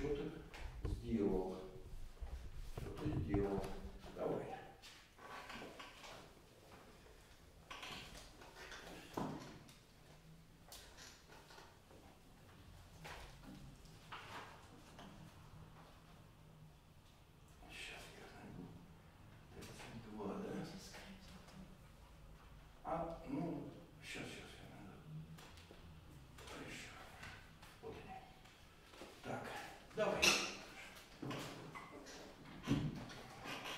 что ты сделал. Что ты сделал. Давай. Сейчас я найду. 32, да? А, ну, сейчас я найду. Еще. Вот они. Так, давай.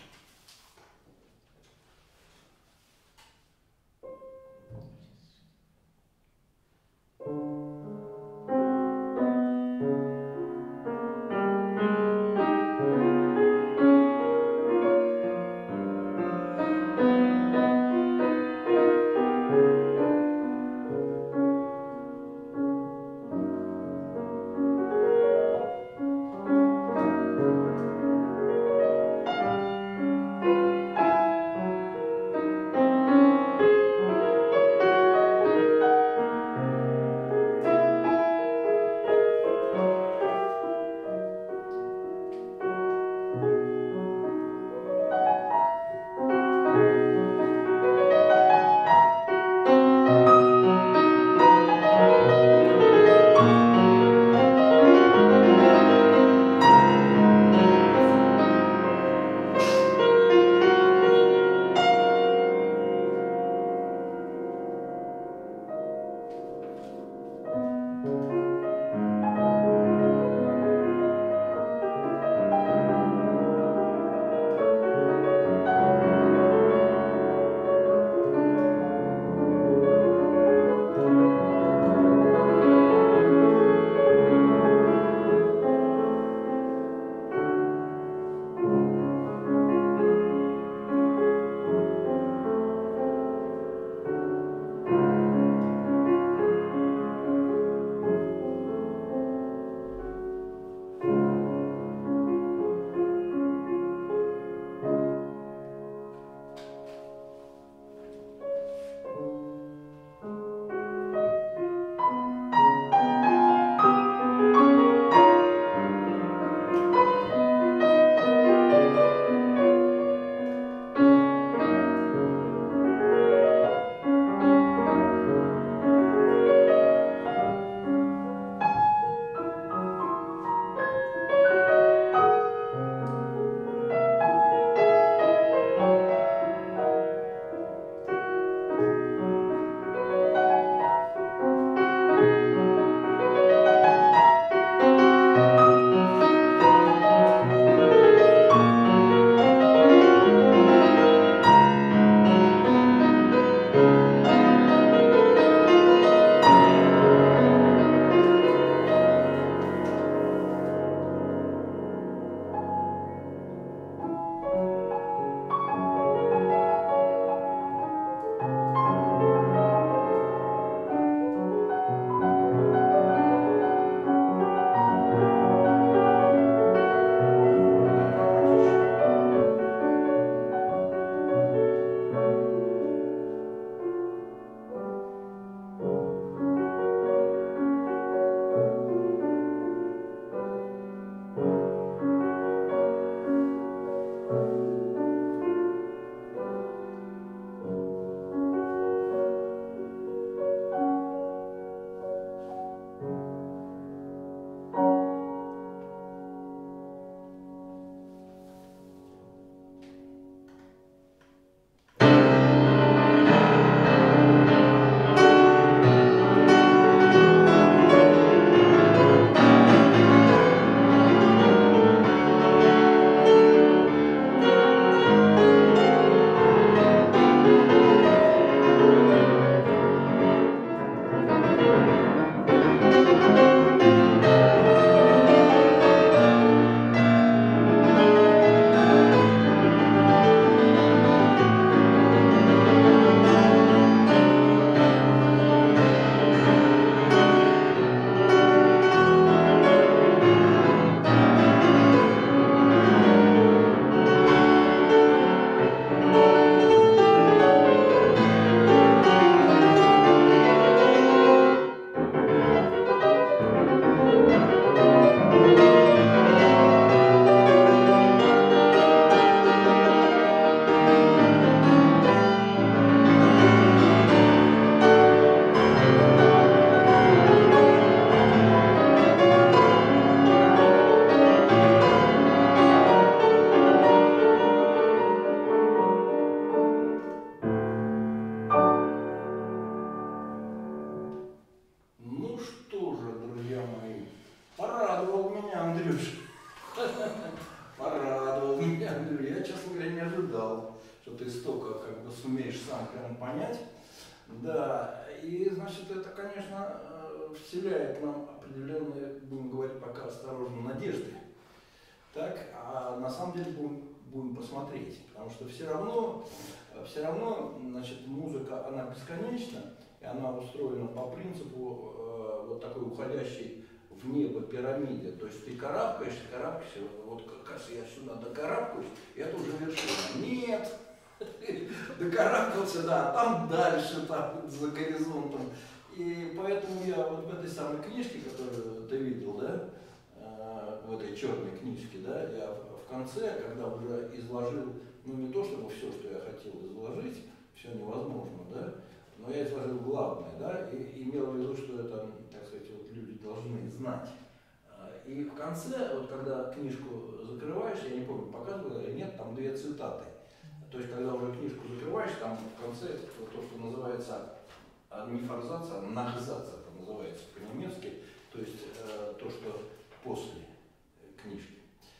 честно говоря, не ожидал, что ты столько как бы сумеешь сам прям понять. Да, и значит, это, конечно, вселяет нам определенные, будем говорить пока осторожно, надежды. Так, а на самом деле будем посмотреть, потому что все равно, значит, музыка, она бесконечна, и она устроена по принципу вот такой уходящей в небо пирамиды. То есть ты карабкаешься, вот как раз я сюда докарабкаюсь, и это уже вершина. Нет! Докарабкался, да, там дальше, там за горизонтом. И поэтому я вот в этой самой книжке, которую ты видел, да, в этой черной книжке, да, я в конце, когда уже изложил, ну не то чтобы все, что я хотел изложить, все невозможно, да, но я изложил главное, да, и имел в виду, что это, так сказать, вот люди должны знать. И в конце, вот когда книжку закрываешь, я не помню, показывал или нет, там 2 цитаты. То есть, когда уже книжку закрываешь, там в конце вот то, что называется не форзация, а нахзация, это называется по-немецки, то есть то, что после книжки.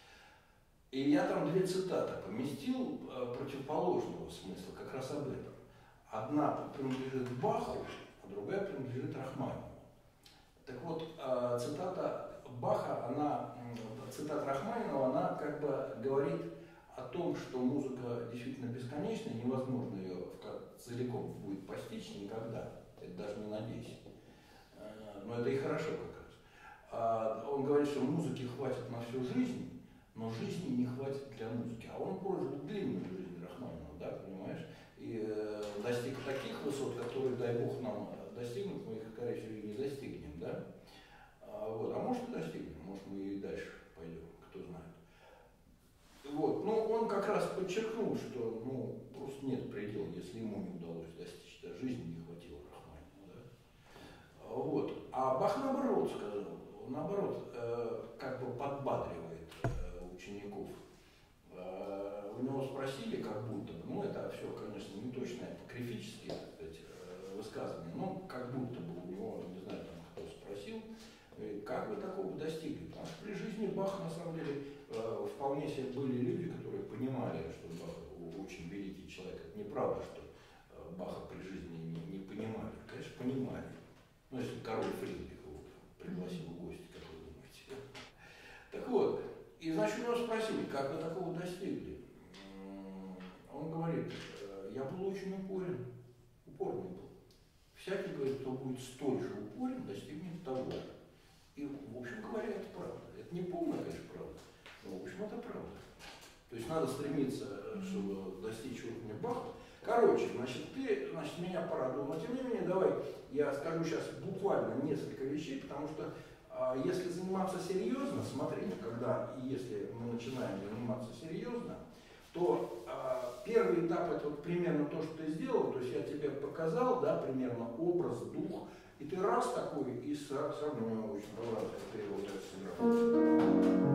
И я там 2 цитаты поместил противоположного смысла, как раз об этом. Одна принадлежит Баху, а другая принадлежит Рахманинову. Так вот, цитата Баха, цитата Рахманинова, она как бы говорит о том, что музыка действительно бесконечна, невозможно ее целиком будет постичь никогда, это даже не надейся. Но это и хорошо как раз. Он говорит, что музыки хватит на всю жизнь, но жизни не хватит для музыки. А он прожил длинную жизнь Рахманинова, да, понимаешь? И достиг таких высот, которые, дай бог, нам достигнуть, мы их, скорее всего, не достигнем, да? Вот. А может и достигнем, может мы и дальше пойдем, кто знает. Вот. Но он как раз подчеркнул, что ну, просто нет предела, если ему не удалось достичь, да, жизни не хватило Рахманинова. Да? Вот. А Бах наоборот сказал, он наоборот как бы подбадривает учеников. У него спросили, как будто бы, ну это все, конечно, не точно апокрифические, так сказать, высказывания, но как будто бы у него, не знаю, там кто спросил, как вы такого достигли? Потому что при жизни Баха, на самом деле, вполне себе были люди, которые понимали, что Бах очень великий человек. Это неправда, что Баха при жизни не понимали. Конечно, понимали. Ну, если король Фридрих его пригласил в гости, как вы думаете. Так вот, и значит, у него спросили, как вы такого достигли? Он говорит, я был очень упорный был. Всякий, говорит, кто будет столь же упорен, достигнет того. И, в общем говоря, это правда. Это не полная, конечно, правда, но, в общем, это правда. То есть надо стремиться, чтобы достичь уровня Баха. Короче, значит, меня порадовал, но тем не менее, давай я скажу сейчас буквально несколько вещей, потому что если заниматься серьезно, смотри, если мы начинаем заниматься серьезно, то первый этап это вот примерно то, что ты сделал, то есть я тебе показал, да, примерно образ, дух, и ты раз такой, и сразу мне очень понравилось, как ты вот это сыграл.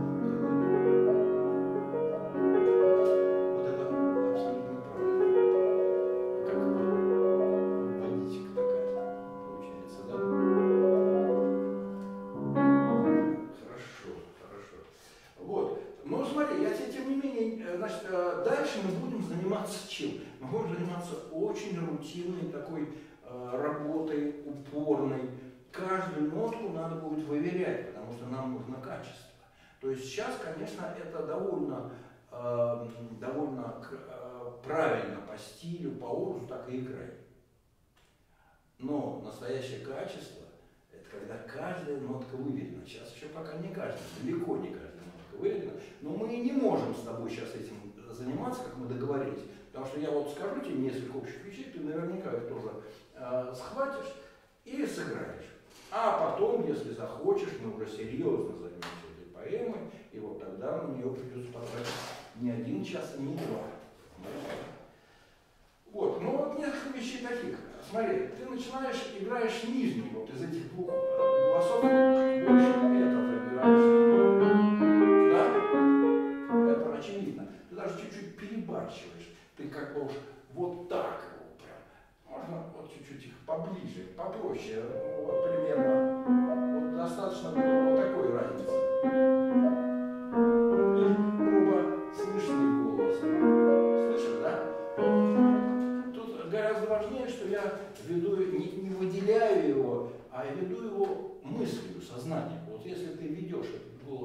Вот это абсолютно правильно. Как водичка такая получается, да? Хорошо. Вот. Но смотри, я тебе тем не менее, значит, дальше мы будем заниматься чем? Мы будем заниматься очень рутинной такой работой, упорной. Каждую нотку надо будет выверять, потому что нам нужно качество. То есть сейчас, конечно, это довольно правильно по стилю, по образу так и играть. Но настоящее качество – это когда каждая нотка выверена. Сейчас еще пока не каждая, далеко не каждая нотка выверена. Но мы не можем с тобой сейчас этим заниматься, как мы договорились. Потому что я вот скажу тебе несколько общих вещей, ты наверняка их тоже схватишь и сыграешь. А потом, если захочешь, мы уже серьезно займемся этой поэмой, и вот тогда на нее придется потратить не 1 час, не 2. Вот, ну вот несколько вещей таких. Смотри, ты играешь нижний, вот из этих 2 голосов больше это выбираешь. Да? Это очевидно. Ты даже чуть-чуть перебарщиваешь. Ты как бы уж вот так его прям. Можно вот чуть-чуть их поближе, попроще. Вот примерно. Вот достаточно вот такой разницы. И оба слышны голос.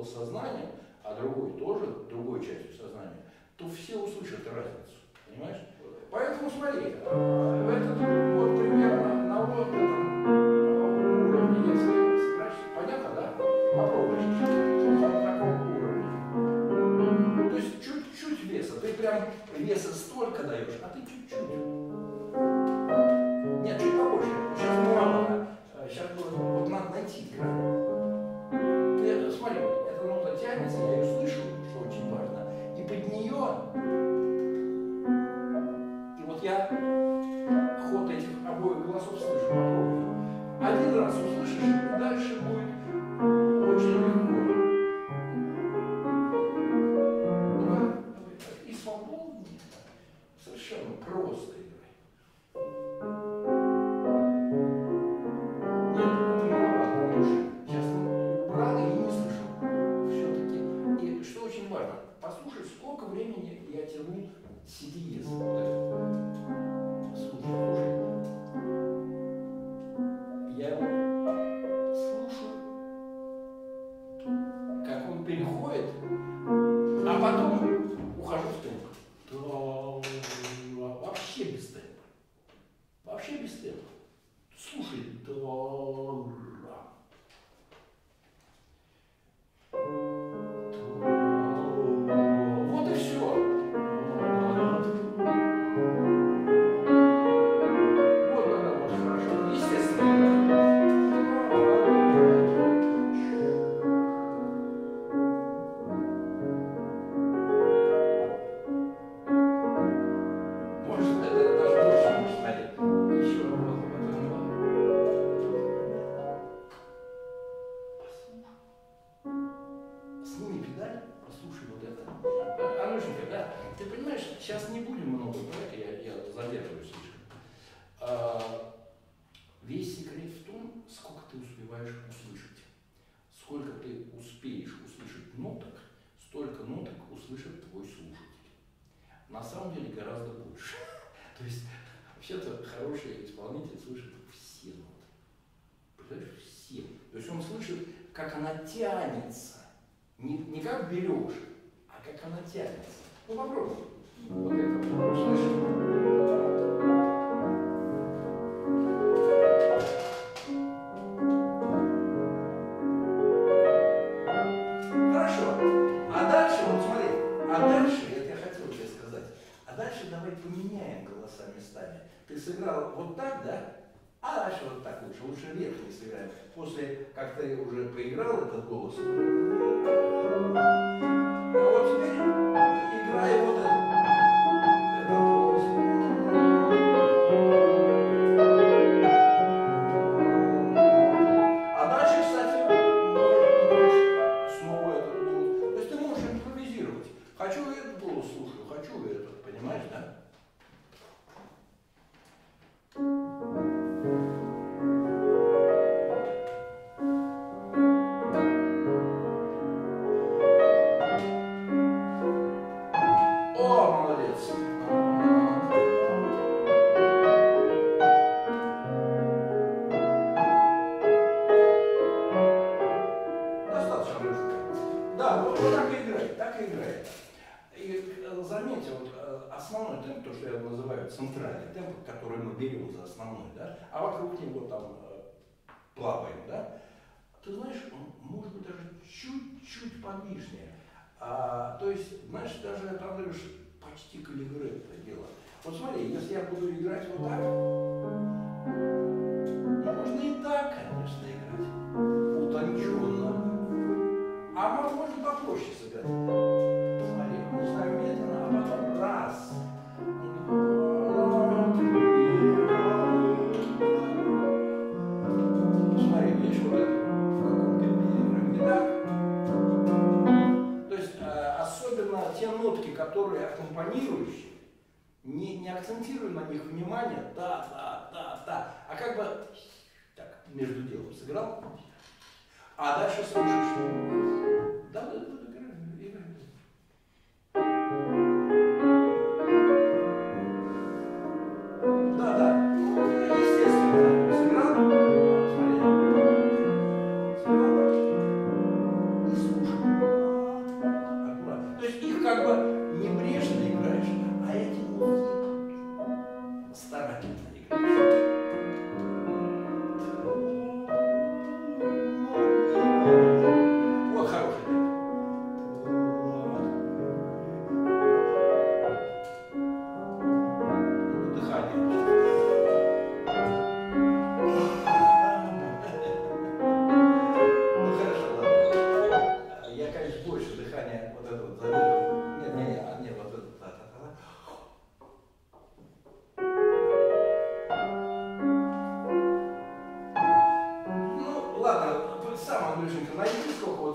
голос сознания, а другой тоже, другой частью сознания, то все услышат разницу. Понимаешь? Поэтому смотри, это вот примерно на вот этом уровне, если сыграешь, понятно, да? Попробуй. На таком уровне. То есть чуть-чуть веса. Ты прям веса столько даешь, а ты чуть-чуть. Нет, чуть побольше. Сейчас мало. Сейчас вот надо найти грань. Ты смотри, эта нота тянется, я ее слышу, что очень важно. И под нее. И вот я ход этих обоих голосов слышу, попробуй. Один раз услышишь, и дальше будет очень легко. И свободно, совершенно просто играй. Нет, это маловато, потому что сейчас убрал и не слышу. Все-таки. И что очень важно, послушай, сколько времени я тяну CDS. Слушай. Я его слушаю, как он переходит, а потом ухожу в темп. Вообще без темпа. Вообще без темпа. Слушай. Вот и все. Сейчас не будем много говорить, я задерживаюсь слишком. Весь секрет в том, сколько ты успеваешь услышать. Сколько ты успеешь услышать ноток, столько ноток услышит твой слушатель. На самом деле гораздо больше. То есть, вообще-то, хороший исполнитель слышит все ноты. Представляешь, все. То есть он слышит, как она тянется. Не как берешь, а как она тянется. Ну попробуй. Вот это услышишь. Хорошо. А дальше, вот смотри, это я хотел тебе сказать, а дальше давай поменяем голоса местами. Ты сыграл вот так, да? А дальше вот так лучше верхний сыграем. После, как ты уже поиграл этот голос, а вот теперь играй вот это. Основной темп, то, что я называю центральный темп, который мы берем за основной, да, а вокруг него там плаваем, да, ты знаешь, может быть даже чуть-чуть подвижнее. То есть, знаешь, даже это почти каллигретто дело. Вот смотри, если я буду играть вот так, можно и так, конечно, играть, утонченно, а можно попроще сыграть. Смотри, начинаем медленно, а потом раз. Смотри, видишь, вот это, в каком темпе я играю. То есть, особенно те нотки, которые аккомпанирующие, не акцентируй на них внимание, да, а как бы так, между делом сыграл, а дальше слушаешь. Да, играй. Да, естественно, сыграл, смотри, сыграл, и слушай.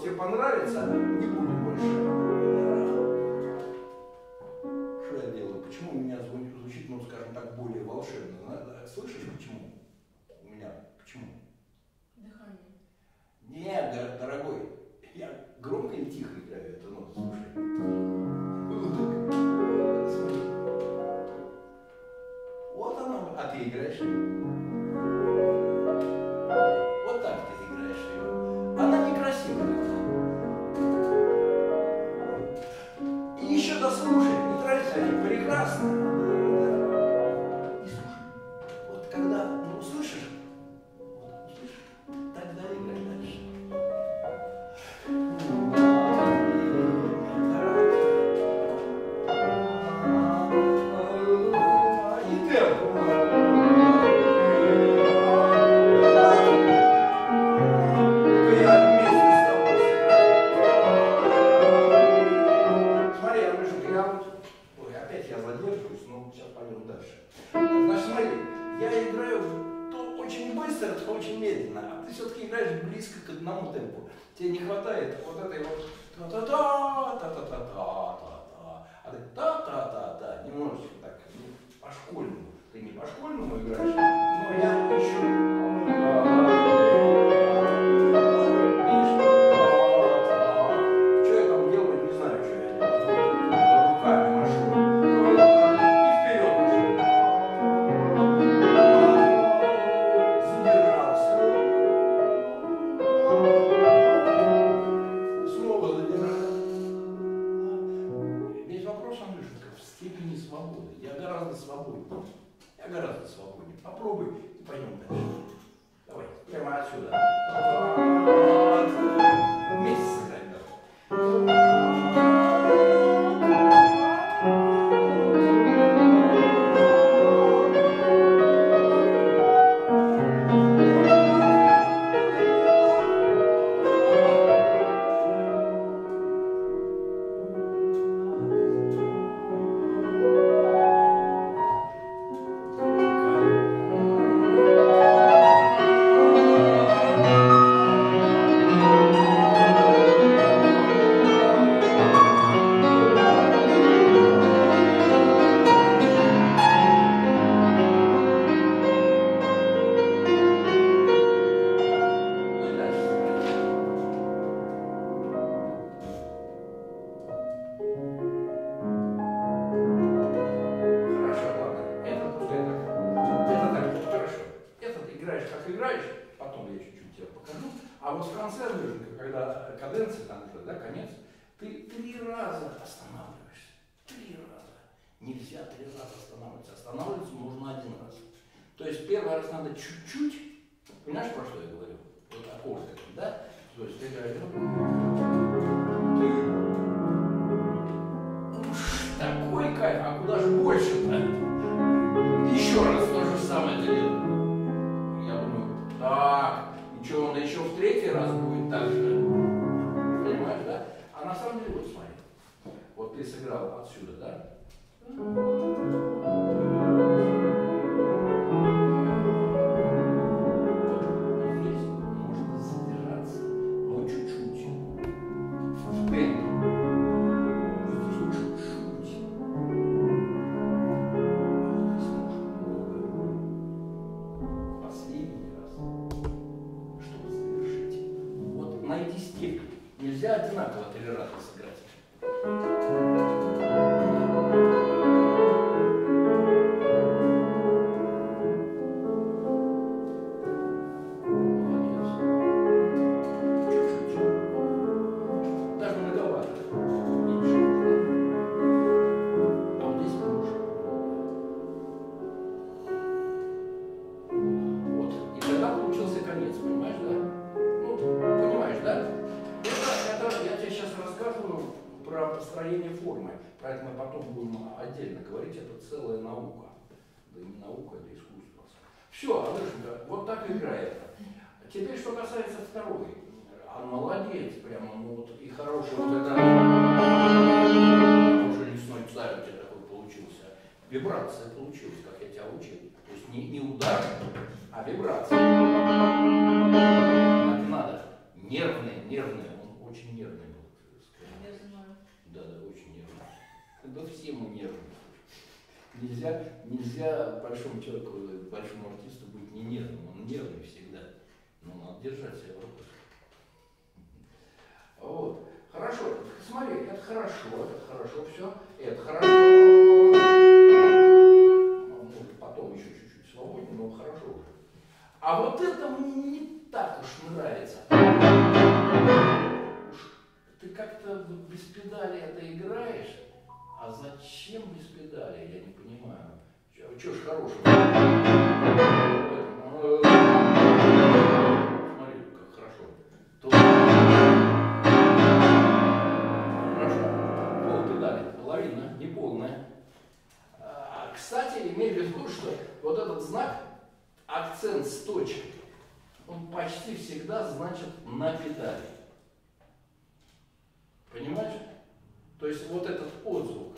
тебе понравится, не буду больше. Что я делаю? Почему у меня звучит, ну, скажем так, более волшебно? Слышишь, почему? У меня. Почему? Дыхание. Нет, дорогой, я громко и тихо играю эту ноту, слушай. Смотри. Вот она, а ты играешь ее. Вот так ты играешь ее. Она некрасивая. И еще дослушай, не тратить, они прекрасно. И слушай. Вот когда, ну, слышишь? Вот, слышишь? Тогда играй дальше. И темп. Я играю то очень быстро, то очень медленно, а ты все-таки играешь близко к одному темпу. Тебе не хватает вот этой вот та-та-та, та-та-та-та-та-та, а ты та-та-та-та, немножечко так, по-школьному. Ты не по-школьному играешь, но я еще... Что я там делаю, не знаю, что я делаю. Руками машу. Я гораздо свободнее. Попробуй и пойдем дальше. Давай, прямо отсюда. Вот. Вместе сыграем, да. А вот в конце выжимка, когда каденция там уже, да, конец, ты 3 раза останавливаешься. 3 раза. Нельзя 3 раза останавливаться. Останавливаться можно 1 раз. То есть первый раз надо чуть-чуть, понимаешь, про что я говорю? Вот аккорды, да? То есть ты играешь, такой кайф, а куда же больше-то? Еще раз то же самое делаю. Я думаю, так. И что, он еще в 3-й раз будет так же? Понимаешь, да? А на самом деле, вот смотри. Вот ты сыграл отсюда, да? Вот здесь можно задержаться, но чуть-чуть. В темпе. Здесь чуть-чуть. А здесь можно много. Последний раз. Чтобы завершить. Вот найди степень. Нельзя одинаково 3 раза сыграть. Молодец. Чуть-чуть. Даже многовато. Меньше. А вот здесь больше. Вот. И тогда получился конец, понимаешь, да? Ну, понимаешь, да? Это я тебе сейчас рассказываю про построение формы. Про это мы потом будем отдельно говорить. Это целая наука. Да не наука, это искусство. Все, Алешенька, вот так играет. Теперь, что касается второй. Он молодец, прямо, ну вот, и хороший вот это, хороший лесной царь у тебя такой получился. Вибрация получилась, как я тебя учил. То есть не удар, а вибрация. Так надо. Нервные, очень нервный был. Я знаю. Да, очень нервный. Да все мы нервные. Нельзя большому человеку, большому артисту быть не нервным. Он нервный всегда. Но надо держать себя в руках. Вот. Хорошо. Смотри, это хорошо все. Это хорошо. Может, потом еще чуть-чуть свободнее, но хорошо уже. А вот это мне не так уж нравится. Ты как-то без педали это играешь, а зачем без педали, я не понимаю. Чего ж хорошего? Смотри, как хорошо. Тут... Хорошо. Пол педали, половина, не полная. Кстати, имей в виду, что вот этот знак, акцент с точкой, он почти всегда значит на педали. Понимаешь? То есть вот этот отзвук.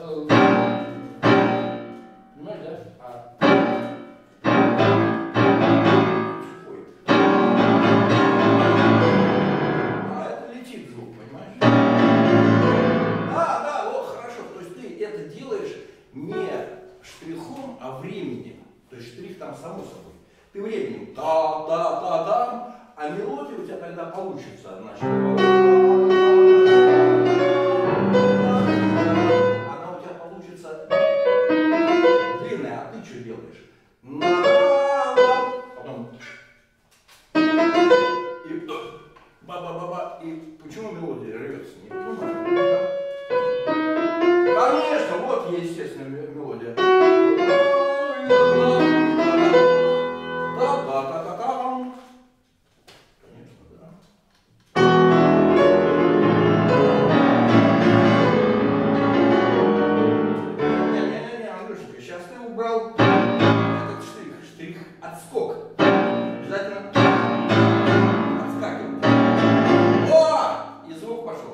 Понимаешь, да? Это летит звук, понимаешь? Да, вот хорошо. То есть ты это делаешь не штрихом, а временем. То есть штрих там само собой. Ты временем та-та-та-там, а мелодия у тебя тогда получится. Значит, она у тебя получится длинная, а ты что делаешь? Потом и ба-ба-ба-ба. И почему мелодия рвется? Не понимаю. Конечно, вот есть естественная мелодия. Та-та-та-та-там. Конечно, да. Не-не-не, Андрюшенька, сейчас ты убрал этот штрих, отскок. Обязательно отскакивай. О! И звук пошел.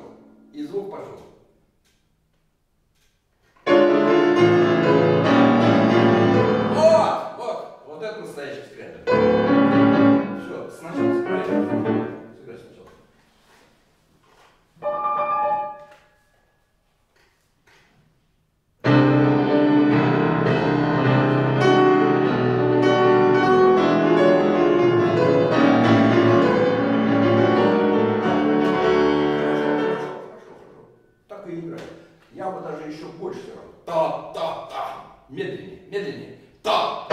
Вот это настоящий скрипер. Все, сначала сыграй сначала. Так и играй. Я бы даже еще больше сыграл. Та-та-та. Медленнее. Та.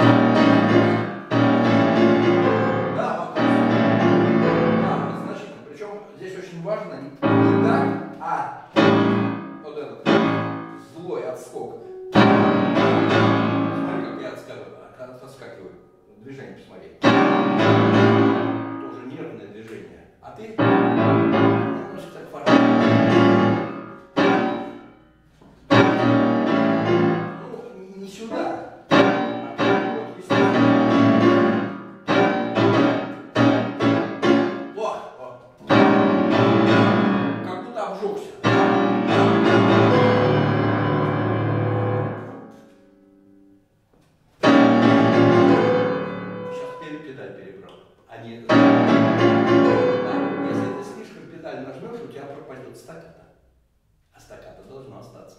Да, значительно. Причем здесь очень важно не так, а вот этот злой отскок. Смотри, как я отскакиваю. Движение посмотри. Тоже нервное движение. А ты немножко так фармишь. Не сюда. Как будто обжегся. Сейчас педаль перебрал. Если ты слишком педаль нажмешь, у тебя пропадет стаккато. А стаккато должно остаться.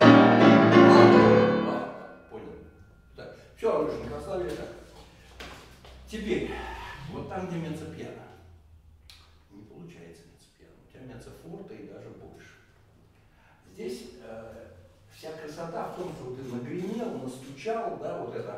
Понял. Так, все, Андрюшенька, оставили так. Теперь, вот там, где меццо-пиано, не получается меццо-пиано. У тебя меццо-форте и даже больше. Здесь вся красота в том, что ты нагремел, настучал, да, вот это.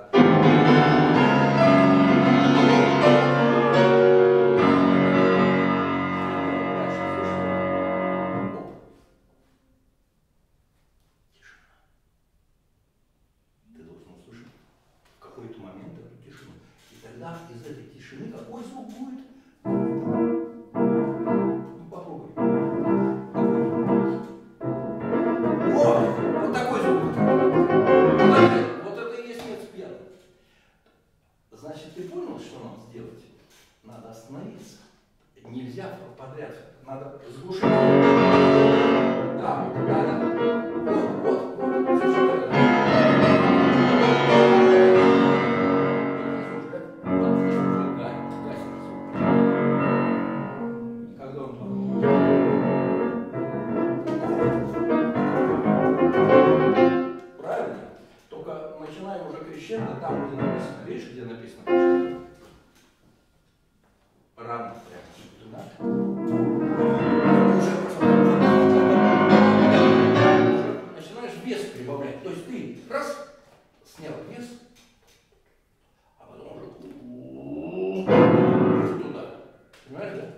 Какой-то момент эту тишину. И тогда из этой тишины какой звук будет? Ну попробуй. Вот такой звук. Вот это и есть меццо-пиано. Значит, там, где написано, видишь, где написано? Рано прямо уже начинаешь вес прибавлять. То есть ты раз, снял вес, а потом уже туда. Понимаешь, да?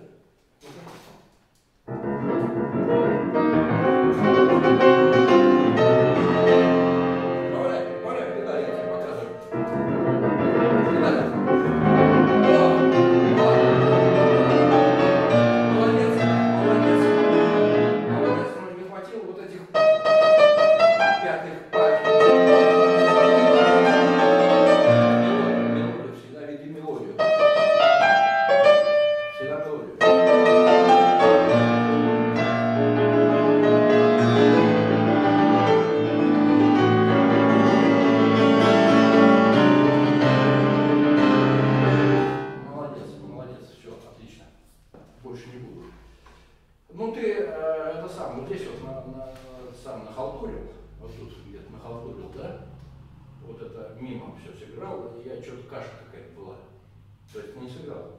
Больше не буду. Ну ты это сам, вот здесь вот сам нахалтурил, вот тут где-то нахалтурил, да? Вот это мимо все сыграл, и я что-то каша какая-то была. То есть не сыграл.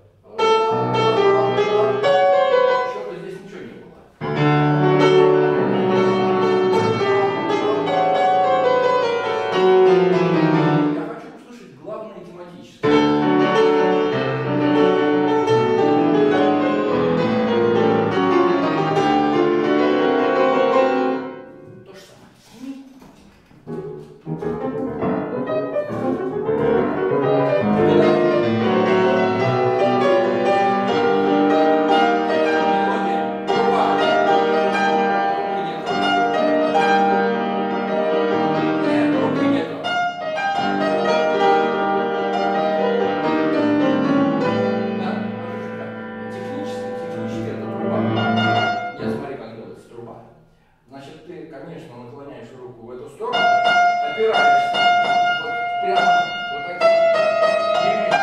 Что-то здесь ничего не было. Я хочу услышать главное тематическое. Значит, ты, конечно, наклоняешь руку в эту сторону, опираешься вот прямо вот таким ремнем.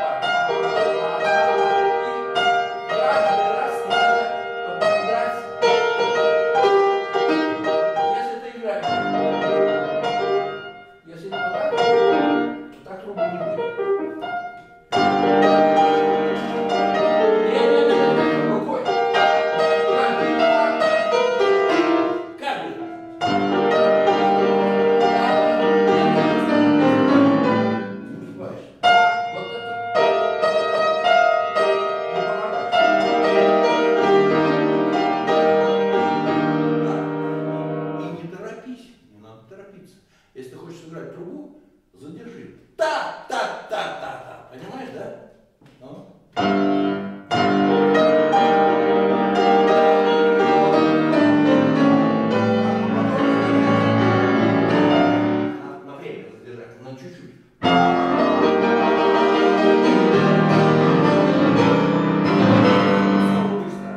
И раз надо попадать. Если ты играешь, если не вот так, то так трубу не будет. Рукой. Если ты хочешь сыграть трубу, задержи. Та-та-та-та-та. Понимаешь, да? Ну? На время задержать, на чуть-чуть. Снова быстро.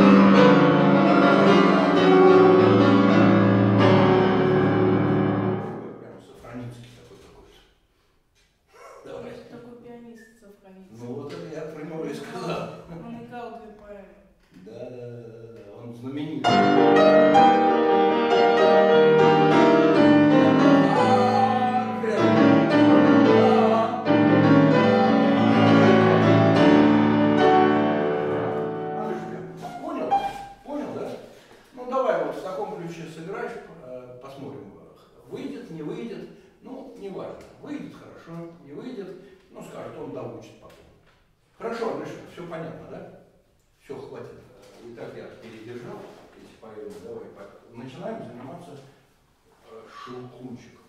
Сохранинский такой какой-то. Давай. Такой пианист Сохранинский. Ну вот это я про него и сказал. Он играл две поэмы. Да, он знаменит. Понял, да? Ну давай вот в таком ключе сыграешь, посмотрим, выйдет, не выйдет. Ну, не важно. Выйдет хорошо, не выйдет, ну, скажет, он доучит потом. Хорошо, Миша, все понятно, да? Все, хватит. Итак, я передержал эти поэмы. Давай начинаем заниматься щелкунчиком.